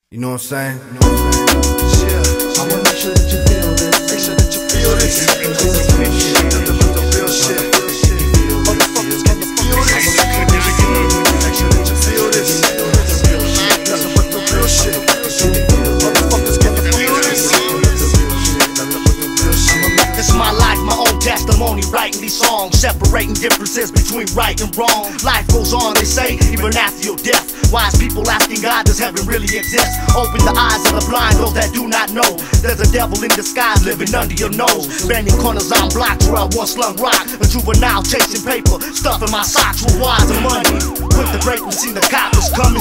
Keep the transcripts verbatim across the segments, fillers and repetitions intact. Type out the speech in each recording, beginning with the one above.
You know what I'm saying? You know what I'm saying? Yeah, I wanna make sure that you feel this. Make sure that you feel this. Nothing but the real shit. Motherfuckers, can you feel this? Make sure that you feel this. Nothing but the real shit. Motherfuckers, can you feel this? Nothing but the real shit. This is my life, my own testimony, writing these songs, separating differences between right and wrong. Life goes on, they say, even after your death. Wise people asking God, does heaven really exist? Open the eyes of the blind, those that do not know. There's a devil in disguise living under your nose, bending corners on blocks where I once slung rock. A juvenile chasing paper, stuffing my socks with wires of money. With the break, we seen the cop was coming.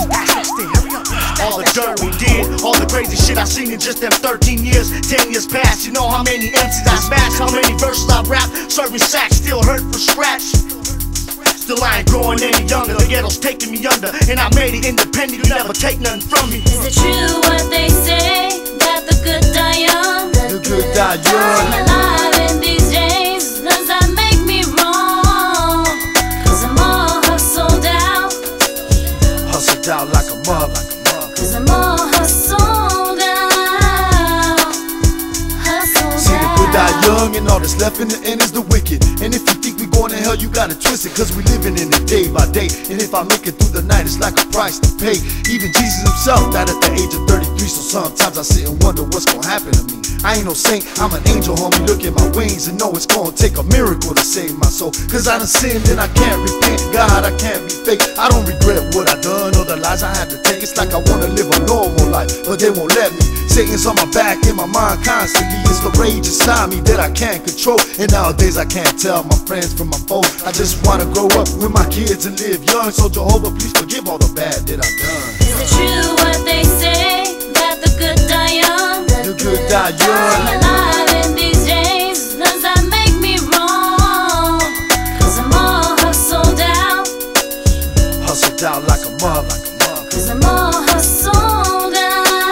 All the dirt we did, all the crazy shit I seen in just them thirteen years. Ten years past, you know how many M Cs I smashed, how many verses I rapped. Serving sacks, still hurt for scratch. Still I ain't growing any younger, the ghetto's taking me under, and I made it independent, you never take nothing from me. Is it true what they say, that the good die young? The good die young. I'm alive in these days, does that make me wrong? Cause I'm all hustled out. Hustled out like a mug. Cause I'm all hustled out. Hustled See, the good die out. young, and all that's left in the end is the wicked. And if you think we going to hell, you gotta twist it, cause we living in it day by day. And if I make it through the night, it's like a price to pay. Even Jesus himself died at the age of thirty-three, so sometimes I sit and wonder what's gonna happen to me. I ain't no saint, I'm an angel, homie. Look at my wings and know it's gonna take a miracle to save my soul. Cause I done sinned and I can't repent. God, I can't be fake. I don't regret what I done or the lies I had to take. It's like I wanna live a normal life, but they won't let me. Satan's on my back, in my mind constantly. It's the rage inside me that I can't control. And nowadays I can't tell my friends from my foes. I just wanna grow up with my kids and live young. So Jehovah, please forgive all the bad that I've done. Is it true what they say, that the good die young? The good die young. I'm alive in these days, does that make me wrong? Cause I'm all hustled out. Hustled out like a mug. Cause I'm all hustled out.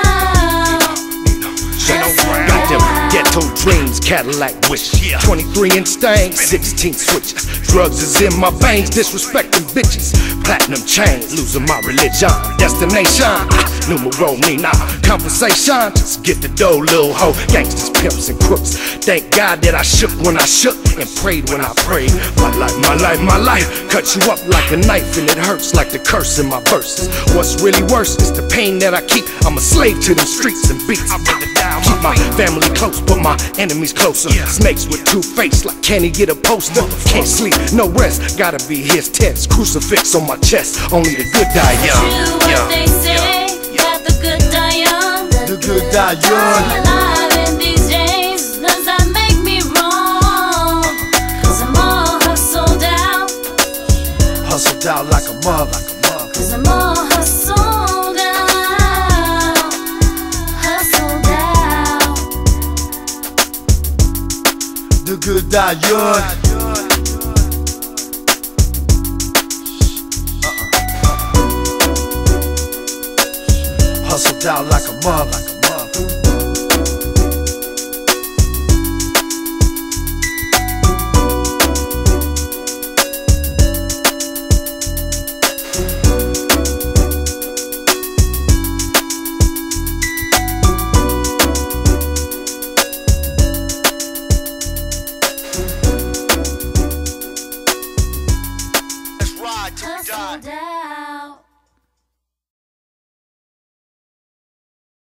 Got them ghetto dreams, Cadillac wish. Twenty-three inch stain, sixteen switches. Drugs is in my veins, disrespecting bitches. Platinum chain, losing my religion. Destination, ah, numero me now. Conversation, just get the dough, little hoe. Gangsters, pimps, and crooks. Thank God that I shook when I shook and prayed when I prayed. My life, my life, my life. Cut you up like a knife and it hurts like the curse in my verses. What's really worse is the pain that I keep. I'm a slave to the streets and beats. Keep my family close, but my enemies closer. Snakes with two face, like can he get a poster? Can't sleep, no rest, gotta be his test. Crucifix on my chest, only the good die young. True what they say, that the good die young. The good die I'm young. alive in these days, does that make me wrong? Cause I'm all hustled out. Hustled out like a mug. Cause I'm all hustled out. Hustled out. The good die young. Hustled out like a mug.